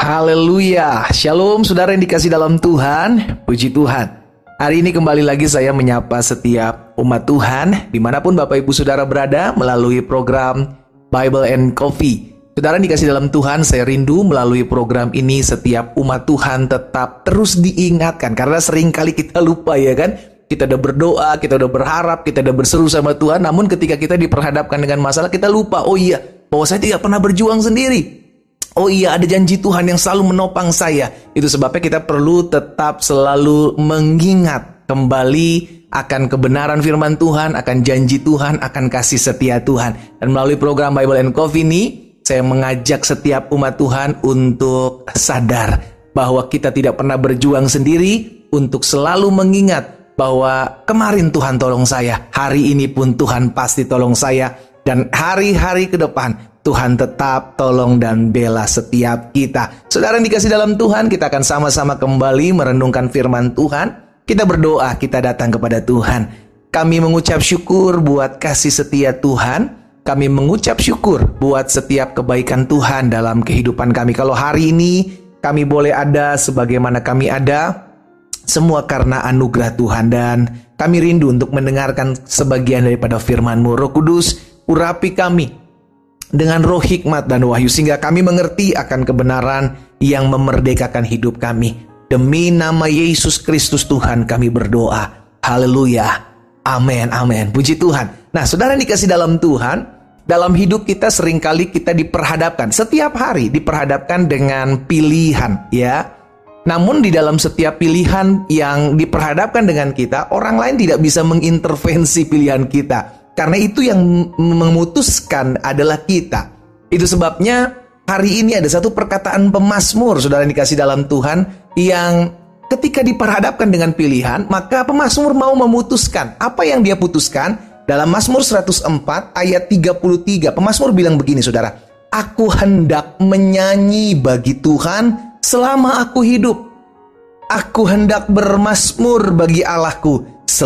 Haleluya, Shalom saudara yang dikasih dalam Tuhan, puji Tuhan. Hari ini kembali lagi saya menyapa setiap umat Tuhan, dimanapun Bapak Ibu Saudara berada melalui program Bible and Coffee. Saudara yang dikasih dalam Tuhan, saya rindu melalui program ini setiap umat Tuhan tetap terus diingatkan. Karena seringkali kita lupa ya kan, kita udah berdoa, kita udah berharap, kita udah berseru sama Tuhan. Namun ketika kita diperhadapkan dengan masalah, kita lupa, oh iya, bahwa saya tidak pernah berjuang sendiri. Oh iya, ada janji Tuhan yang selalu menopang saya. Itu sebabnya kita perlu tetap selalu mengingat kembali akan kebenaran firman Tuhan, akan janji Tuhan, akan kasih setia Tuhan. Dan melalui program Bible and Coffee ini, saya mengajak setiap umat Tuhan untuk sadar bahwa kita tidak pernah berjuang sendiri, untuk selalu mengingat bahwa kemarin Tuhan tolong saya, hari ini pun Tuhan pasti tolong saya, dan hari-hari ke depan Tuhan tetap tolong dan bela setiap kita. Saudara yang dikasih dalam Tuhan, kita akan sama-sama kembali merenungkan firman Tuhan. Kita berdoa, kita datang kepada Tuhan. Kami mengucap syukur buat kasih setia Tuhan. Kami mengucap syukur buat setiap kebaikan Tuhan dalam kehidupan kami. Kalau hari ini kami boleh ada sebagaimana kami ada, semua karena anugerah Tuhan. Dan kami rindu untuk mendengarkan sebagian daripada firman-Mu. Roh Kudus, urapi kami dengan roh hikmat dan wahyu, sehingga kami mengerti akan kebenaran yang memerdekakan hidup kami. Demi nama Yesus Kristus Tuhan kami berdoa. Haleluya. Amin, amin. Puji Tuhan. Nah, saudara yang dikasih dalam Tuhan, dalam hidup kita seringkali kita diperhadapkan, setiap hari diperhadapkan dengan pilihan, ya. Namun di dalam setiap pilihan yang diperhadapkan dengan kita, orang lain tidak bisa mengintervensi pilihan kita. Karena itu yang memutuskan adalah kita. Itu sebabnya hari ini ada satu perkataan pemazmur, saudara yang dikasih dalam Tuhan, yang ketika diperhadapkan dengan pilihan, maka pemazmur mau memutuskan. Apa yang dia putuskan? Dalam Mazmur 104 ayat 33, pemazmur bilang begini, saudara. Aku hendak menyanyi bagi Tuhan selama aku hidup. Aku hendak bermazmur bagi Allahku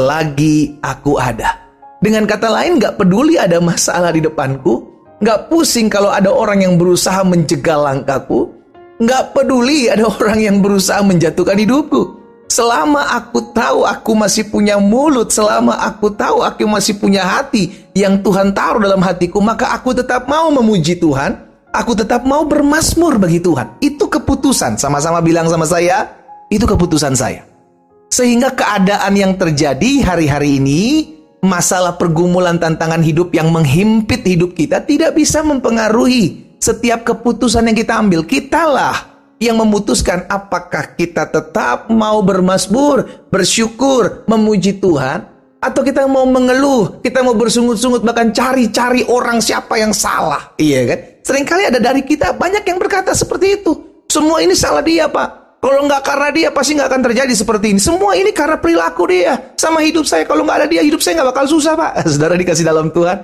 selagi aku ada. Dengan kata lain, gak peduli ada masalah di depanku, gak pusing kalau ada orang yang berusaha menjegal langkahku, gak peduli ada orang yang berusaha menjatuhkan hidupku. Selama aku tahu aku masih punya mulut, selama aku tahu aku masih punya hati yang Tuhan taruh dalam hatiku, maka aku tetap mau memuji Tuhan, aku tetap mau bermazmur bagi Tuhan. Itu keputusan, sama-sama bilang sama saya, itu keputusan saya. Sehingga keadaan yang terjadi hari-hari ini, masalah pergumulan tantangan hidup yang menghimpit hidup kita tidak bisa mempengaruhi setiap keputusan yang kita ambil. Kitalah yang memutuskan apakah kita tetap mau bermazmur, bersyukur, memuji Tuhan, atau kita mau mengeluh, kita mau bersungut-sungut, bahkan cari-cari orang siapa yang salah. Iya kan? Seringkali ada dari kita banyak yang berkata seperti itu. Semua ini salah dia, Pak. Kalau nggak karena dia, pasti nggak akan terjadi seperti ini. Semua ini karena perilaku dia sama hidup saya. Kalau nggak ada dia, hidup saya nggak bakal susah, Pak. Saudara dikasih dalam Tuhan,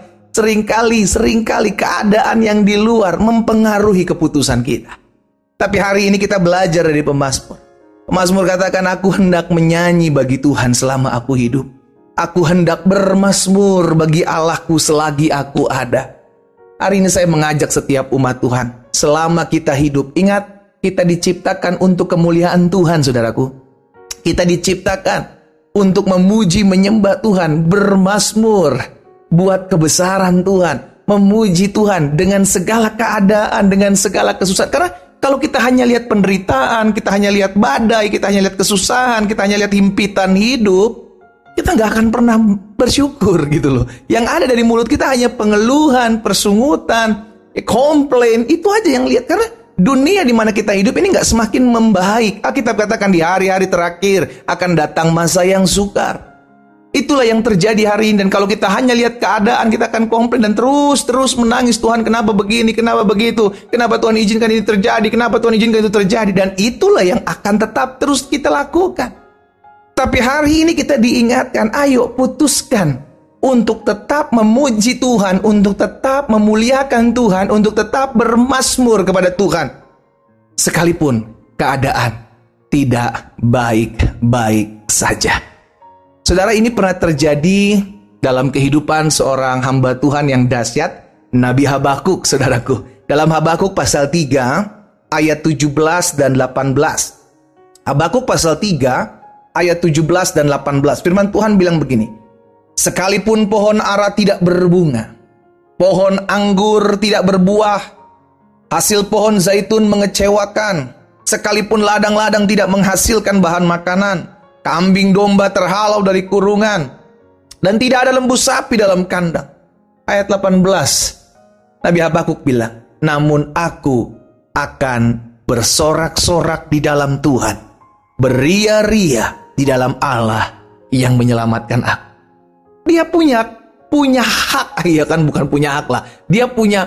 seringkali keadaan yang di luar mempengaruhi keputusan kita. Tapi hari ini kita belajar dari pemazmur. Pemazmur katakan, aku hendak menyanyi bagi Tuhan selama aku hidup. Aku hendak bermazmur bagi Allahku selagi aku ada. Hari ini saya mengajak setiap umat Tuhan, selama kita hidup, ingat, kita diciptakan untuk kemuliaan Tuhan, saudaraku. Kita diciptakan untuk memuji, menyembah Tuhan, bermazmur buat kebesaran Tuhan, memuji Tuhan dengan segala keadaan, dengan segala kesusahan. Karena kalau kita hanya lihat penderitaan, kita hanya lihat badai, kita hanya lihat kesusahan, kita hanya lihat himpitan hidup, kita nggak akan pernah bersyukur gitu loh. Yang ada dari mulut kita hanya pengeluhan, persungutan, komplain, itu aja yang lihat. Karena dunia di mana kita hidup ini nggak semakin membaik. Alkitab katakan di hari-hari terakhir akan datang masa yang sukar. Itulah yang terjadi hari ini. Dan kalau kita hanya lihat keadaan, kita akan komplain dan terus menangis. Tuhan, kenapa begini, kenapa begitu, kenapa Tuhan izinkan ini terjadi, kenapa Tuhan izinkan itu terjadi. Dan itulah yang akan tetap terus kita lakukan. Tapi hari ini kita diingatkan, ayo putuskan untuk tetap memuji Tuhan, untuk tetap memuliakan Tuhan, untuk tetap bermazmur kepada Tuhan. Sekalipun keadaan tidak baik-baik saja. Saudara, ini pernah terjadi dalam kehidupan seorang hamba Tuhan yang dahsyat, Nabi Habakuk, saudaraku. Dalam Habakuk pasal 3, ayat 17 dan 18. Habakuk pasal 3 ayat 17 dan 18. Firman Tuhan bilang begini. Sekalipun pohon ara tidak berbunga, pohon anggur tidak berbuah, hasil pohon zaitun mengecewakan, sekalipun ladang-ladang tidak menghasilkan bahan makanan, kambing domba terhalau dari kurungan, dan tidak ada lembu sapi dalam kandang. Ayat 18, Nabi Habakuk bilang, namun aku akan bersorak-sorak di dalam Tuhan, beria-ria di dalam Allah yang menyelamatkan aku. Dia punya hak, ya kan, bukan punya hak lah. Dia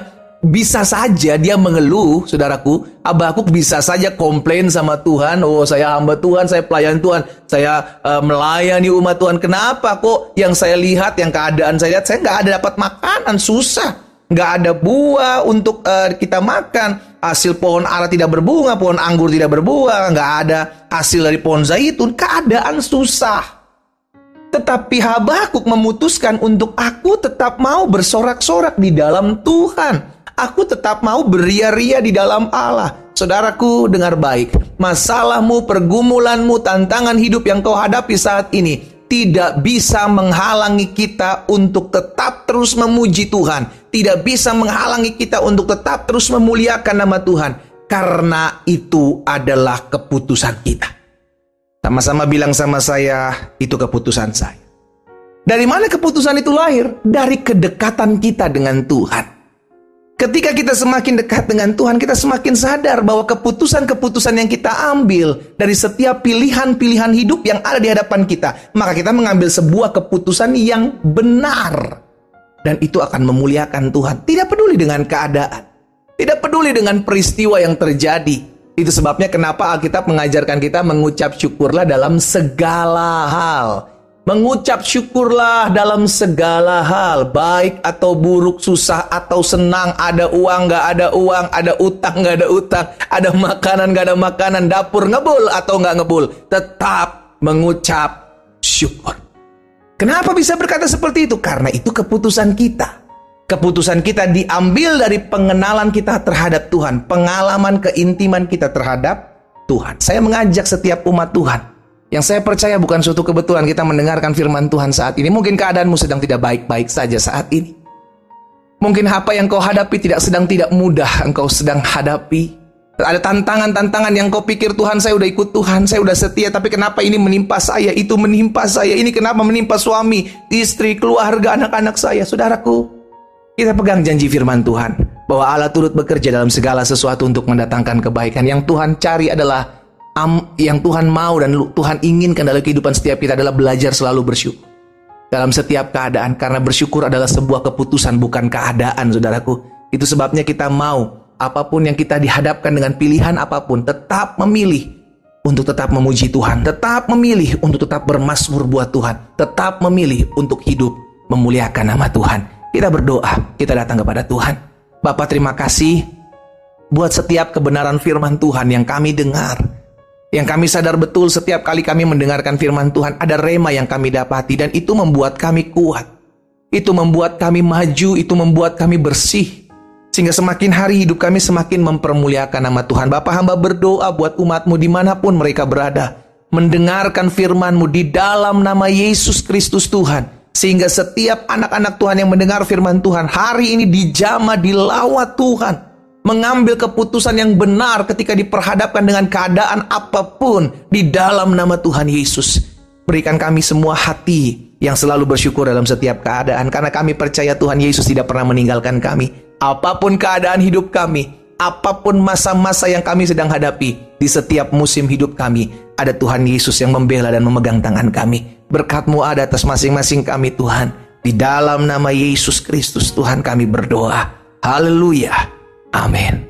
bisa saja dia mengeluh, saudaraku. Habakuk bisa saja komplain sama Tuhan. Oh, saya hamba Tuhan, saya pelayan Tuhan, saya melayani umat Tuhan. Kenapa kok yang saya lihat, yang keadaan saya lihat, saya nggak ada dapat makanan, susah. Nggak ada buah untuk kita makan. Hasil pohon ara tidak berbunga, pohon anggur tidak berbuah, nggak ada hasil dari pohon zaitun. Keadaan susah. Tetapi Habakuk memutuskan untuk aku tetap mau bersorak-sorak di dalam Tuhan. Aku tetap mau beria-ria di dalam Allah. Saudaraku, dengar baik. Masalahmu, pergumulanmu, tantangan hidup yang kau hadapi saat ini tidak bisa menghalangi kita untuk tetap terus memuji Tuhan. Tidak bisa menghalangi kita untuk tetap terus memuliakan nama Tuhan. Karena itu adalah keputusan kita. Sama-sama bilang sama saya, itu keputusan saya. Dari mana keputusan itu lahir? Dari kedekatan kita dengan Tuhan. Ketika kita semakin dekat dengan Tuhan, kita semakin sadar bahwa keputusan-keputusan yang kita ambil dari setiap pilihan-pilihan hidup yang ada di hadapan kita, maka kita mengambil sebuah keputusan yang benar. Dan itu akan memuliakan Tuhan. Tidak peduli dengan keadaan. Tidak peduli dengan peristiwa yang terjadi. Itu sebabnya kenapa Alkitab mengajarkan kita mengucap syukurlah dalam segala hal. Mengucap syukurlah dalam segala hal. Baik atau buruk, susah atau senang, ada uang, gak ada uang, ada utang, gak ada utang, ada makanan, gak ada makanan, dapur ngebul atau gak ngebul. Tetap mengucap syukur. Kenapa bisa berkata seperti itu? Karena itu keputusan kita. Keputusan kita diambil dari pengenalan kita terhadap Tuhan. Pengalaman keintiman kita terhadap Tuhan. Saya mengajak setiap umat Tuhan. Yang saya percaya bukan suatu kebetulan kita mendengarkan firman Tuhan saat ini. Mungkin keadaanmu sedang tidak baik-baik saja saat ini. Mungkin apa yang kau hadapi sedang tidak mudah engkau sedang hadapi. Ada tantangan-tantangan yang kau pikir, Tuhan, saya udah ikut Tuhan, saya udah setia, tapi kenapa ini menimpa saya, itu menimpa saya, ini kenapa menimpa suami, istri, keluarga, anak-anak saya. Saudaraku, kita pegang janji firman Tuhan bahwa Allah turut bekerja dalam segala sesuatu untuk mendatangkan kebaikan. Yang Tuhan cari adalah yang Tuhan mau dan Tuhan inginkan dalam kehidupan setiap kita adalah belajar selalu bersyukur dalam setiap keadaan, karena bersyukur adalah sebuah keputusan, bukan keadaan, saudaraku. Itu sebabnya kita mau apapun yang kita dihadapkan dengan pilihan apapun, tetap memilih untuk tetap memuji Tuhan, tetap memilih untuk tetap bermazmur buat Tuhan, tetap memilih untuk hidup memuliakan nama Tuhan. Kita berdoa, kita datang kepada Tuhan. Bapa, terima kasih buat setiap kebenaran firman Tuhan yang kami dengar. Yang kami sadar betul setiap kali kami mendengarkan firman Tuhan, ada rema yang kami dapati, dan itu membuat kami kuat. Itu membuat kami maju, itu membuat kami bersih. Sehingga semakin hari hidup kami semakin mempermuliakan nama Tuhan. Bapa, hamba berdoa buat umat-Mu dimanapun mereka berada, mendengarkan firman-Mu di dalam nama Yesus Kristus Tuhan. Sehingga setiap anak-anak Tuhan yang mendengar firman Tuhan hari ini dijamah, dilawat Tuhan, mengambil keputusan yang benar ketika diperhadapkan dengan keadaan apapun di dalam nama Tuhan Yesus. Berikan kami semua hati yang selalu bersyukur dalam setiap keadaan, karena kami percaya Tuhan Yesus tidak pernah meninggalkan kami. Apapun keadaan hidup kami, apapun masa-masa yang kami sedang hadapi, di setiap musim hidup kami, ada Tuhan Yesus yang membela dan memegang tangan kami. Berkat-Mu ada atas masing-masing kami, Tuhan. Di dalam nama Yesus Kristus, Tuhan, kami berdoa. Haleluya. Amin.